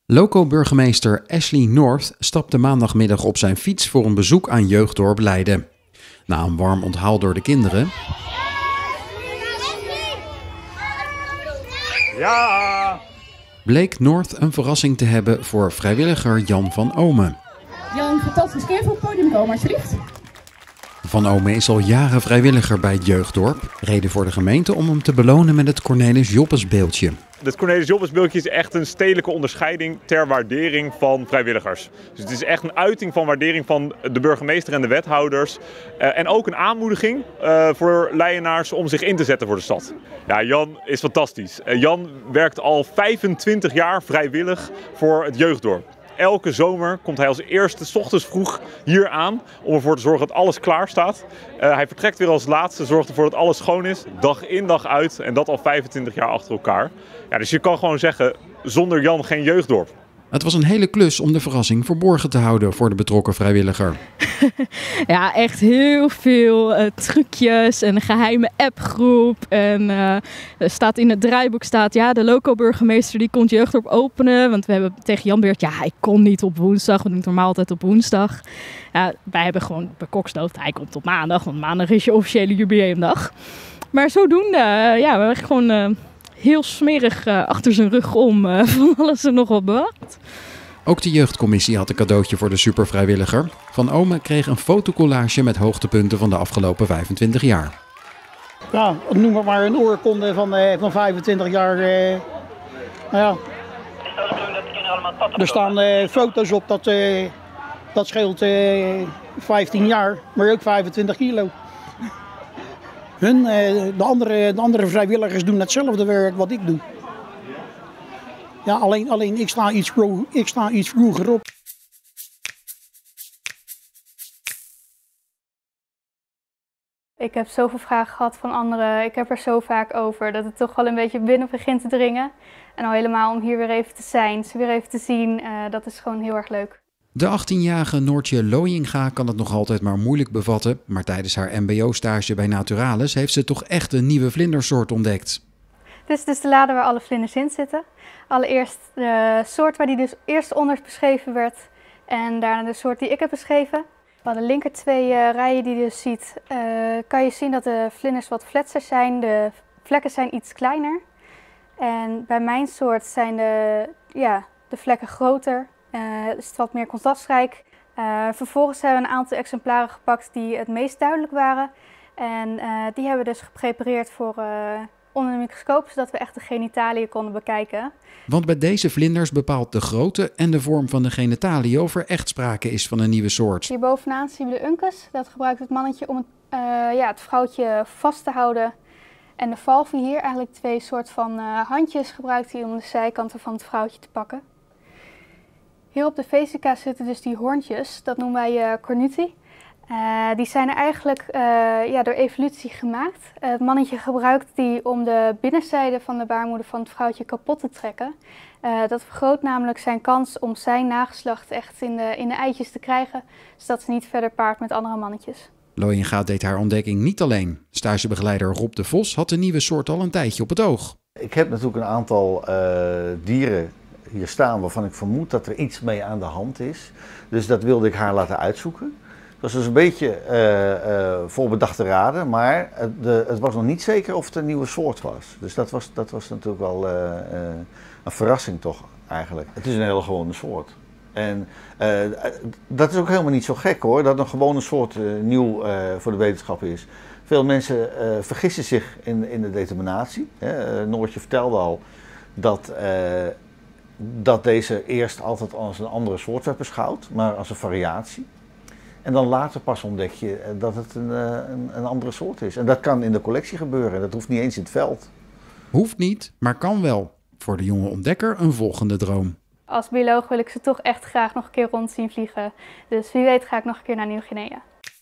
Loco-burgemeester Ashley North stapte maandagmiddag op zijn fiets voor een bezoek aan jeugddorp Leiden. Na een warm onthaal door de kinderen bleek North een verrassing te hebben voor vrijwilliger Jan van Omen. Jan, fantastisch. Kun je even op het podium komen alsjeblieft? Van Omen is al jaren vrijwilliger bij het jeugddorp. Reden voor de gemeente om hem te belonen met het Cornelis Joppes beeldje. Het Cornelis Joppes beeldje is echt een stedelijke onderscheiding ter waardering van vrijwilligers. Dus het is echt een uiting van waardering van de burgemeester en de wethouders. En ook een aanmoediging voor Leidenaars om zich in te zetten voor de stad. Ja, Jan is fantastisch. Jan werkt al 25 jaar vrijwillig voor het jeugddorp. Elke zomer komt hij als eerste 's ochtends vroeg hier aan om ervoor te zorgen dat alles klaar staat. Hij vertrekt weer als laatste, zorgt ervoor dat alles schoon is, dag in dag uit en dat al 25 jaar achter elkaar. Ja, dus je kan gewoon zeggen, zonder Jan geen jeugddorp. Het was een hele klus om de verrassing verborgen te houden voor de betrokken vrijwilliger. Ja, echt heel veel trucjes, een geheime appgroep. En er staat in het draaiboek ja, de loco-burgemeester die komt jeugddorp openen. Want we hebben tegen Jan Beert, ja, hij kon niet op woensdag. We doen het normaal altijd op woensdag. Ja, wij hebben gewoon bekokstoofd, hij komt op maandag. Want maandag is je officiële jubileumdag. Maar zodoende, ja, we hebben gewoon heel smerig achter zijn rug om van alles en nog wat bewacht. Ook de jeugdcommissie had een cadeautje voor de supervrijwilliger. Van Omen kreeg een fotocollage met hoogtepunten van de afgelopen 25 jaar. Ja, noem maar een oorkonde van 25 jaar. Nou ja. Er staan foto's op, dat scheelt 15 jaar, maar ook 25 kilo. De andere vrijwilligers doen hetzelfde werk wat ik doe. Ja, alleen ik sta iets vroeger op. Ik heb zoveel vragen gehad van anderen. Ik heb er zo vaak over dat het toch wel een beetje binnen begint te dringen. En al helemaal om hier weer even te zijn, ze weer even te zien, dat is gewoon heel erg leuk. De 18-jarige Noortje Looyinga kan het nog altijd maar moeilijk bevatten. Maar tijdens haar mbo-stage bij Naturalis heeft ze toch echt een nieuwe vlindersoort ontdekt. Dit is dus de lade waar alle vlinders in zitten. Allereerst de soort waar die dus eerst onder beschreven werd en daarna de soort die ik heb beschreven. Van de linker twee rijen die je dus ziet, kan je zien dat de vlinders wat fletser zijn. De vlekken zijn iets kleiner. En bij mijn soort zijn de vlekken groter, is het wat meer contrastrijk. Vervolgens hebben we een aantal exemplaren gepakt die het meest duidelijk waren. En die hebben we dus geprepareerd voor onder de microscoop, zodat we echt de genitaliën konden bekijken. Want bij deze vlinders bepaalt de grootte en de vorm van de genitaliën of er echt sprake is van een nieuwe soort. Hier bovenaan zien we de uncus. Dat gebruikt het mannetje om het vrouwtje vast te houden. En de valve hier, eigenlijk twee soort van handjes, gebruikt hij om de zijkanten van het vrouwtje te pakken. Hier op de vesica zitten dus die hoorntjes, dat noemen wij cornuti. Die zijn er eigenlijk door evolutie gemaakt. Het mannetje gebruikt die om de binnenzijde van de baarmoeder van het vrouwtje kapot te trekken. Dat vergroot namelijk zijn kans om zijn nageslacht echt in de eitjes te krijgen, zodat ze niet verder paart met andere mannetjes. Looyinga deed haar ontdekking niet alleen. Stagebegeleider Rob de Vos had de nieuwe soort al een tijdje op het oog. Ik heb natuurlijk een aantal dieren hier staan waarvan ik vermoed dat er iets mee aan de hand is. Dus dat wilde ik haar laten uitzoeken. Het was dus een beetje voorbedachte raden, maar het was nog niet zeker of het een nieuwe soort was. Dus dat was natuurlijk wel een verrassing toch eigenlijk. Het is een hele gewone soort. En dat is ook helemaal niet zo gek hoor, dat een gewone soort nieuw voor de wetenschap is. Veel mensen vergissen zich in de determinatie. Noortje vertelde al dat deze eerst altijd als een andere soort werd beschouwd, maar als een variatie. En dan later pas ontdek je dat het een andere soort is. En dat kan in de collectie gebeuren, dat hoeft niet eens in het veld. Hoeft niet, maar kan wel. Voor de jonge ontdekker een volgende droom. Als bioloog wil ik ze toch echt graag nog een keer rond zien vliegen. Dus wie weet ga ik nog een keer naar Nieuw-Guinea.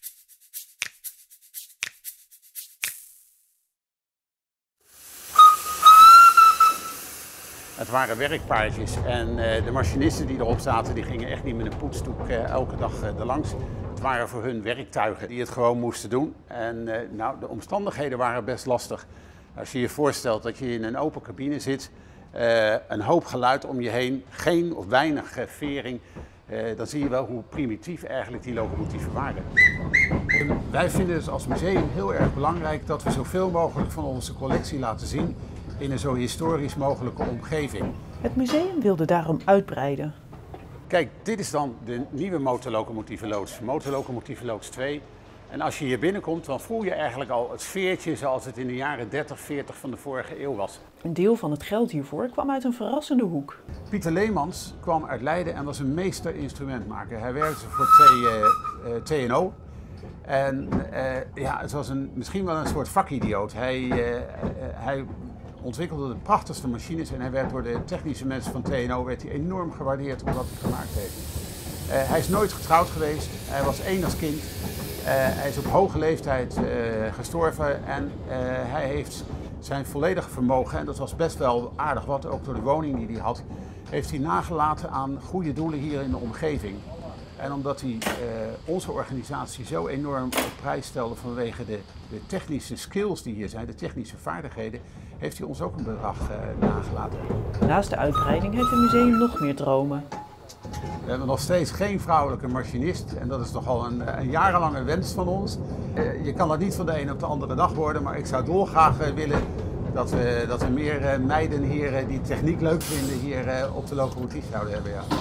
Het waren werkpaardjes en de machinisten die erop zaten, die gingen echt niet met een poetsdoek elke dag erlangs. Het waren voor hun werktuigen die het gewoon moesten doen. En de omstandigheden waren best lastig. Als je je voorstelt dat je in een open cabine zit een hoop geluid om je heen, geen of weinig vering. Dan zie je wel hoe primitief eigenlijk die locomotieven waren. Wij vinden het als museum heel erg belangrijk dat we zoveel mogelijk van onze collectie laten zien in een zo historisch mogelijke omgeving. Het museum wilde daarom uitbreiden. Kijk, dit is dan de nieuwe motorlocomotievenloods, motorlocomotievenloods 2. En als je hier binnenkomt, dan voel je eigenlijk al het sfeertje zoals het in de jaren 30, 40 van de vorige eeuw was. Een deel van het geld hiervoor kwam uit een verrassende hoek. Pieter Leemans kwam uit Leiden en was een meester instrumentmaker. Hij werkte voor TNO. En ja, het was misschien wel een soort vakidioot. Hij ontwikkelde de prachtigste machines en hij werd door de technische mensen van TNO enorm gewaardeerd om wat hij gemaakt heeft. Hij is nooit getrouwd geweest, hij was 1 als kind. Hij is op hoge leeftijd gestorven en hij heeft zijn volledige vermogen, en dat was best wel aardig wat, ook door de woning die hij had, heeft hij nagelaten aan goede doelen hier in de omgeving. En omdat hij onze organisatie zo enorm op prijs stelde vanwege de technische skills die hier zijn, de technische vaardigheden, heeft hij ons ook een bedrag nagelaten. Naast de uitbreiding heeft het museum nog meer dromen. We hebben nog steeds geen vrouwelijke machinist en dat is toch al een jarenlange wens van ons. Je kan dat niet van de een op de andere dag worden, maar ik zou dolgraag willen dat we meer meiden hier die techniek leuk vinden hier op de locomotief zouden hebben. Ja.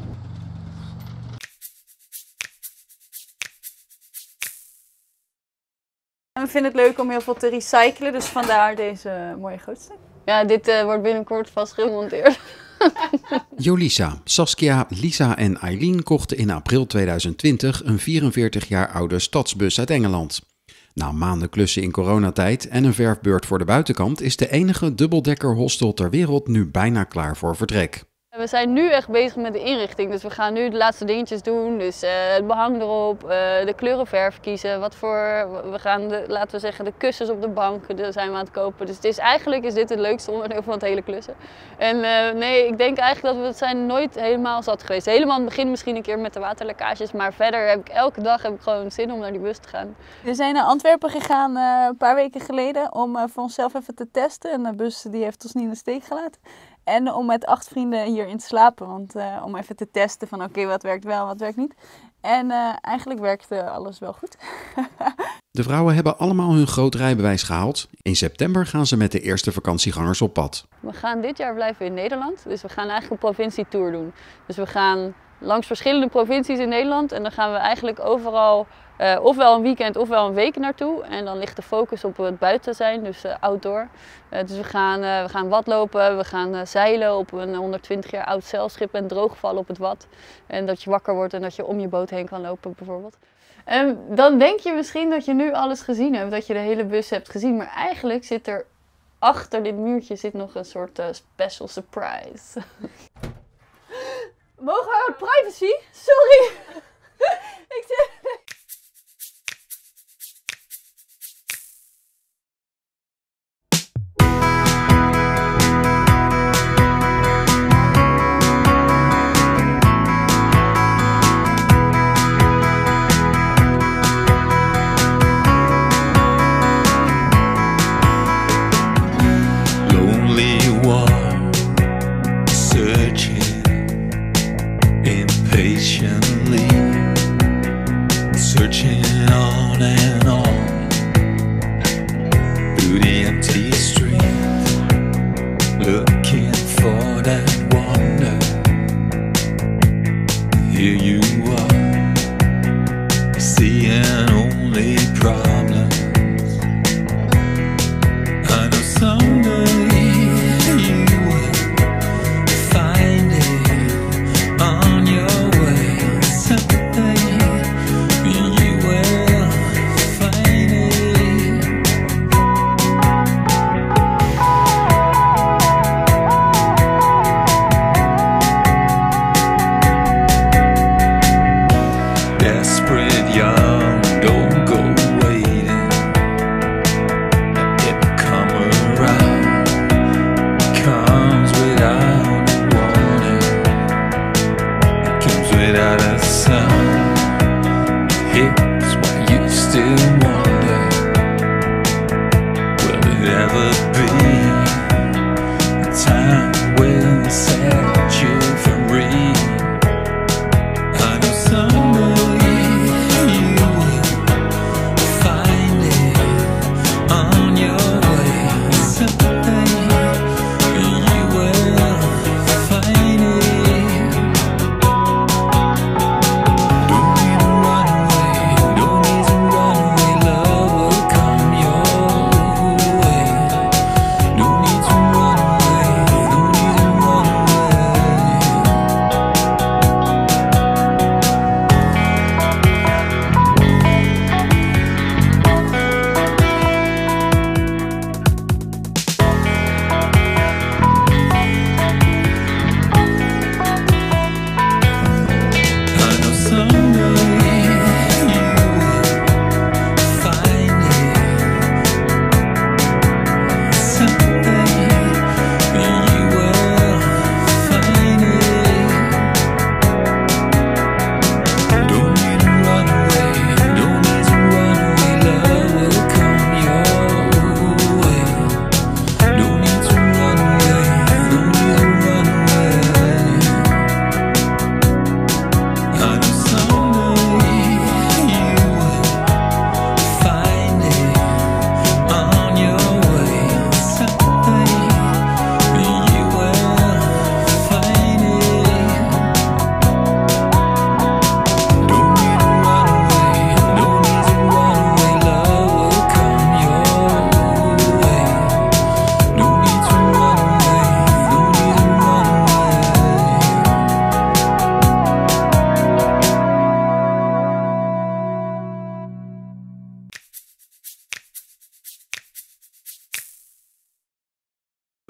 We vinden het leuk om heel veel te recyclen, dus vandaar deze mooie gootsteen. Ja, dit wordt binnenkort vast gemonteerd. Jolisa, Saskia, Lisa en Eileen kochten in april 2020 een 44 jaar oude stadsbus uit Engeland. Na maanden klussen in coronatijd en een verfbeurt voor de buitenkant is de enige dubbeldekker hostel ter wereld nu bijna klaar voor vertrek. We zijn nu echt bezig met de inrichting, dus we gaan nu de laatste dingetjes doen. Dus het behang erop, de kleurenverf kiezen. We gaan, laten we zeggen, de kussens op de bank zijn we aan het kopen. Dus eigenlijk is dit het leukste onderdeel van het hele klussen. En nee, ik denk eigenlijk dat we het zijn nooit helemaal zat geweest. Helemaal aan het begin misschien een keer met de waterlekkages, maar verder heb ik elke dag gewoon zin om naar die bus te gaan. We zijn naar Antwerpen gegaan een paar weken geleden om voor onszelf even te testen. En de bus die heeft ons niet in de steek gelaten. En om met 8 vrienden hierin te slapen, want om even te testen van oké, wat werkt wel, wat werkt niet. En eigenlijk werkte alles wel goed. De vrouwen hebben allemaal hun groot rijbewijs gehaald. In september gaan ze met de eerste vakantiegangers op pad. We gaan dit jaar blijven in Nederland, dus we gaan eigenlijk een provincietour doen. Dus we gaan langs verschillende provincies in Nederland en dan gaan we eigenlijk overal ofwel een weekend ofwel een week naartoe. En dan ligt de focus op het buiten zijn, dus outdoor. Dus we gaan watlopen, we gaan zeilen op een 120 jaar oud zeilschip en droogvallen op het wad. En dat je wakker wordt en dat je om je boot heen kan lopen bijvoorbeeld. En dan denk je misschien dat je nu alles gezien hebt, dat je de hele bus hebt gezien. Maar eigenlijk zit er achter dit muurtje nog een soort special surprise. Mogen we privacy? Sorry! Ik zeg... Searching on and on through the empty street, looking for that wonder. Here you are, seeing only problems. I know someday you will find it on your way. Someday you will find it. Desperate young, don't go waiting. It come around, comes without warning, it comes without a sound. It's why you still wonder, will it ever be a time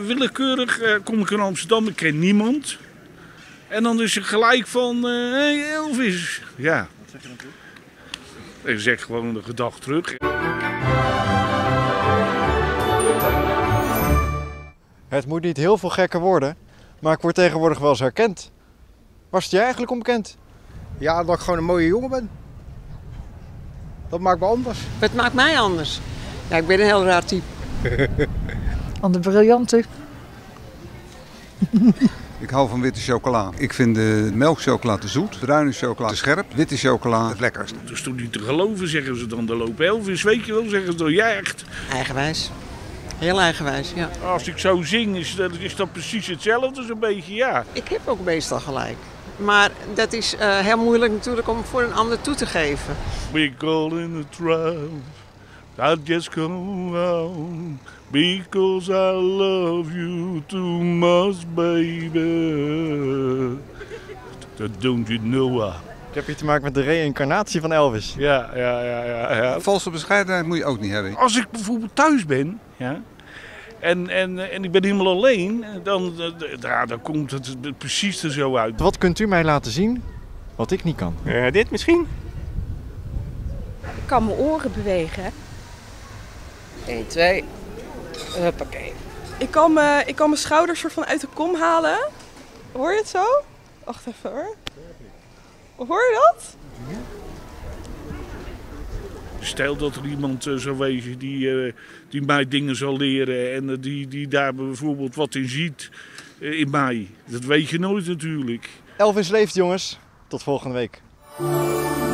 willekeurig kom ik in Amsterdam, ik ken niemand. En dan is het gelijk van, hey Elvis. Ja. Wat zeg je dan terug? Ik zeg gewoon de gedag terug. Het moet niet heel veel gekker worden, maar ik word tegenwoordig wel eens herkend. Was het jij eigenlijk onbekend? Ja, dat ik gewoon een mooie jongen ben. Dat maakt me anders. Het maakt mij anders. Ja, ik ben een heel raar type. Aan de briljante. Ik hou van witte chocola. Ik vind de melkchocola te zoet, bruine chocola te scherp, witte chocola het lekkerst. Het is toch niet te geloven, zeggen ze dan. De loop Elvis, weet je wel, zeggen ze dan. Ja, echt. Eigenwijs. Heel eigenwijs, ja. Als ik zo zing, is dat precies hetzelfde, zo'n beetje, ja. Ik heb ook meestal gelijk. Maar dat is heel moeilijk natuurlijk om voor een ander toe te geven. We call in the trap, I just go on, because I love you too much, baby. That don't you know. Ik heb hier te maken met de reïncarnatie van Elvis. Ja. Valse bescheidenheid moet je ook niet hebben. Als ik bijvoorbeeld thuis ben, ja, en ik ben helemaal alleen, dan komt het precies er zo uit. Wat kunt u mij laten zien wat ik niet kan? Dit misschien? Ik kan mijn oren bewegen. 1, 2. Huppakee. Ik kan mijn schouders soort van uit de kom halen. Hoor je het zo? Wacht even hoor. Hoor je dat? Stel dat er iemand zou wezen die mij dingen zal leren en die daar bijvoorbeeld wat in ziet in mij. Dat weet je nooit natuurlijk. Elvis leeft, jongens. Tot volgende week.